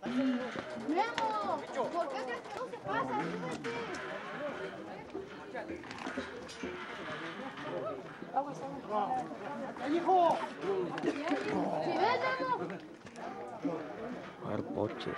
Memo, ¿por qué crees que no se pasa? ¡Hijo! ¿Si ves, Memo? Jugar boches.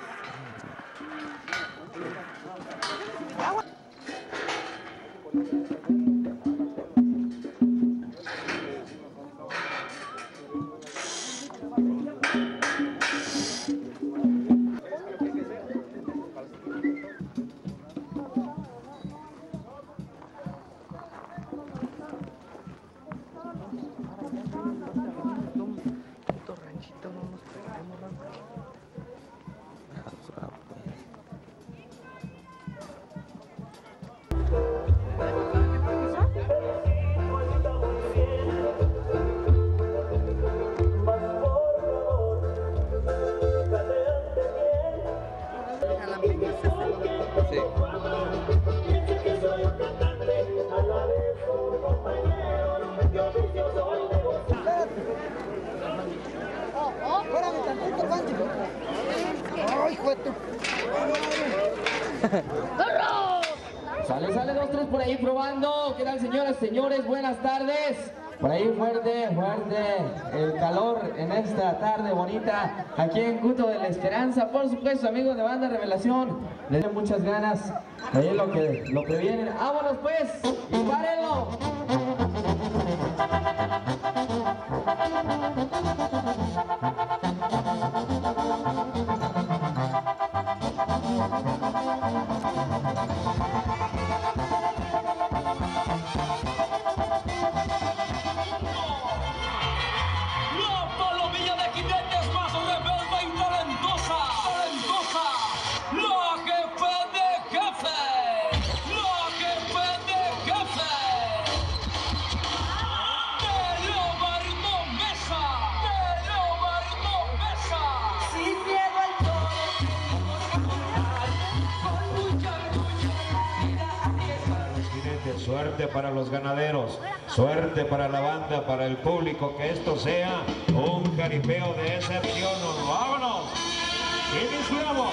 Sale, 2, 3 por ahí probando. ¿Qué tal, señoras, señores? Buenas tardes. Por ahí fuerte el calor en esta tarde bonita aquí en Culto de la Esperanza. Por supuesto, amigos de Banda Revelación, les doy muchas ganas. Ahí lo que vienen. ¡Vámonos pues! ¡Y párenlo! Suerte para los ganaderos, suerte para la banda, para el público, que esto sea un jaripeo de excepción. ¡Vámonos! ¡Iniciamos!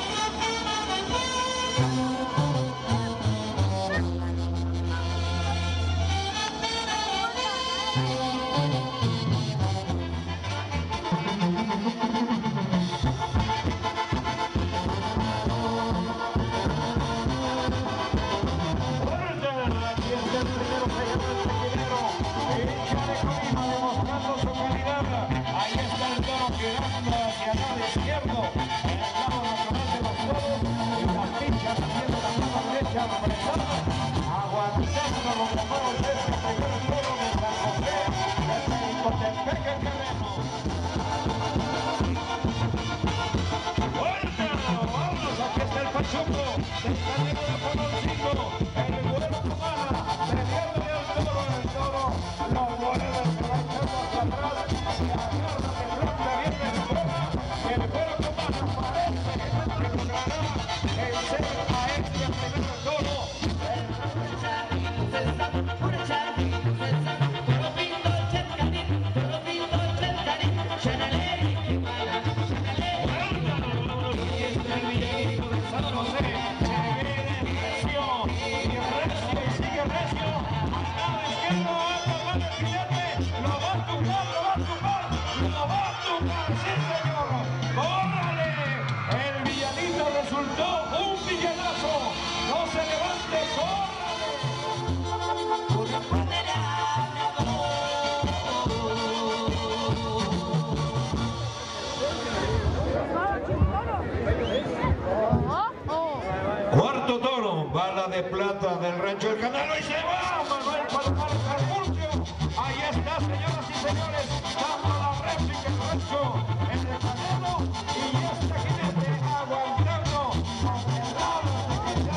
Cuarto toro, bala de plata del Rancho El Canelo, y se va Manuel Palomar Carpulcio. Ahí está, señoras y señores, dando la réplica el Rancho El Canelo, y ya está jinete aguantando sobre el lado de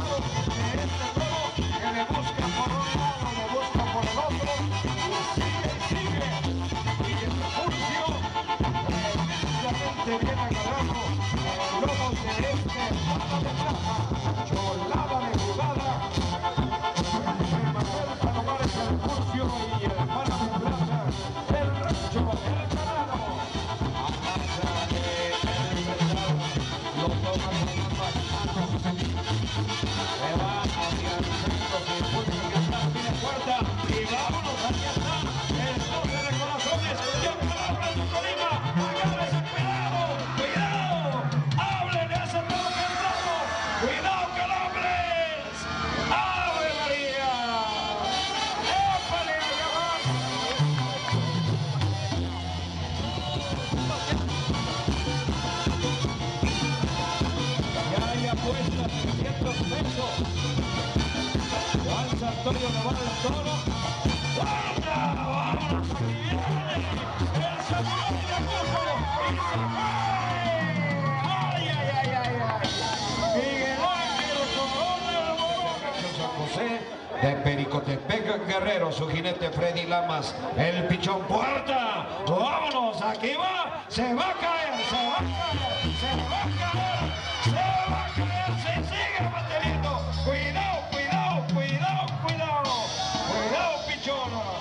este toro, que le busca por un lado, le busca por el otro, y sigue, y el Carpulcio precisamente viene agarrando el lomo de este bala de plata. Cholada de jugada, Manuel Palomares Carpulcio y el bala de plata, el Rancho El Canelo. A casa de los Antonio Navarro del Toro. ¡Guarda! ¡Vámonos! ¡Aquí viene! ¡El samurái de Cusco! ¡Y se fue! ¡Ay, ay, ay, ay, ay! Miguel Ángel Corona del Moro. San José de Pericotepec, Guerrero, su jinete Freddy Lamas, el Pichón Puerta. ¡Vámonos! ¡Aquí va! ¡Se va a caer! ¡Se va a caer! ¡Se va a caer! ¡Se va a caer! ¡Se sigue manteniendo! ¡Cuidado, cuidado, cuidado, cuidado! ¡Cuidado, pichonos!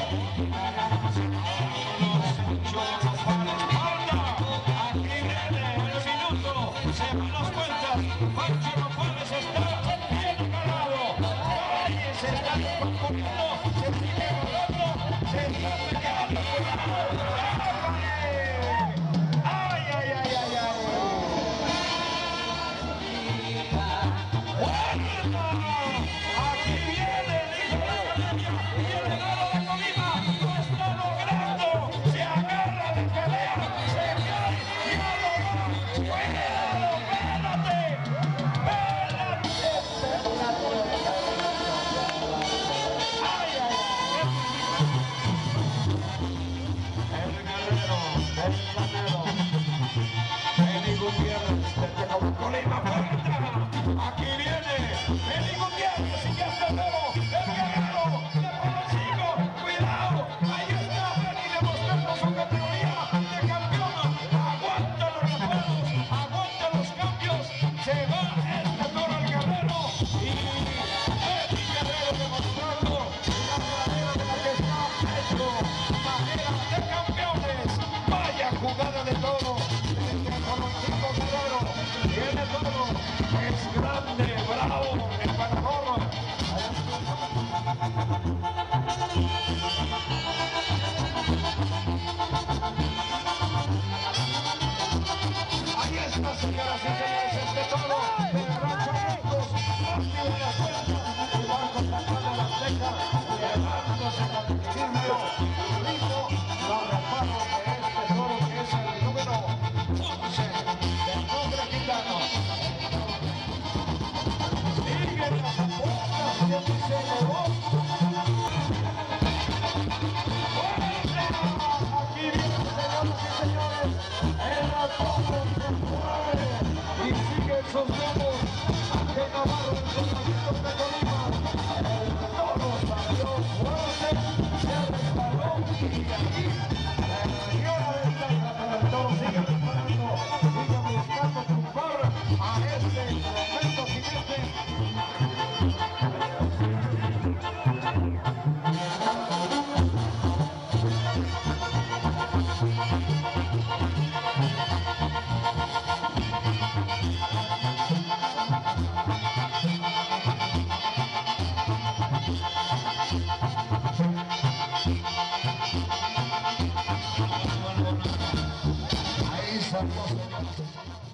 Pichonos para la espalda. Aquí viene el minuto. Se van las vueltas. Pancho Nopales está bien agarrado. ¡Ay! Se está descomponiendo. Se sigue agarrando. Se está pegando. ¡Cuidado! ¡Ay, ay, ay, ay, ay! Aquí viene el hijo de la academia y el helado de Colima lo está logrando. Se agarra de pelea, se cae y a lo va. ¡Cuidado! ¡Pélate! ¡Pélate! ¡Ay, ay, ay! El guerrero, Félix Gutiérrez, desde Colima, Puerta. Aquí viene Félix Gutiérrez y ya está nuevo. El guerrero de Palacico. Cuidado. Ahí está Félix demostrando su categoría de campeón. Aguanta los reparos, aguanta los cambios. Se va este toro al guerrero. Y Félix Guerrero demostrando la manera de la que está hecho. Manera de campeones. Vaya jugada de toro. Palacico Guerrero. Tiene todo. Es grande, bravo, el Panamorro. Ahí está, señoras y señores, este toro del Rancho Juntos. Martí de las Puertas, y va contactando la Azteca, llevándose con equilibrio y rico los reparos de este toro que es el número 11 del nombre gitano. Siguen las apuestas y aquí se elevó. Aquí viene, señoras y señores, el ratón se mueve y sigue sus dedos. Ángel Navarro del Conjunto de Colima. El toro salió fuerte, se resbaló y aquí la señora ventaja, pero el toro sigue preparando, sigue buscando triunfar a este tremendo jinete. Ahí salió, señoras y señores.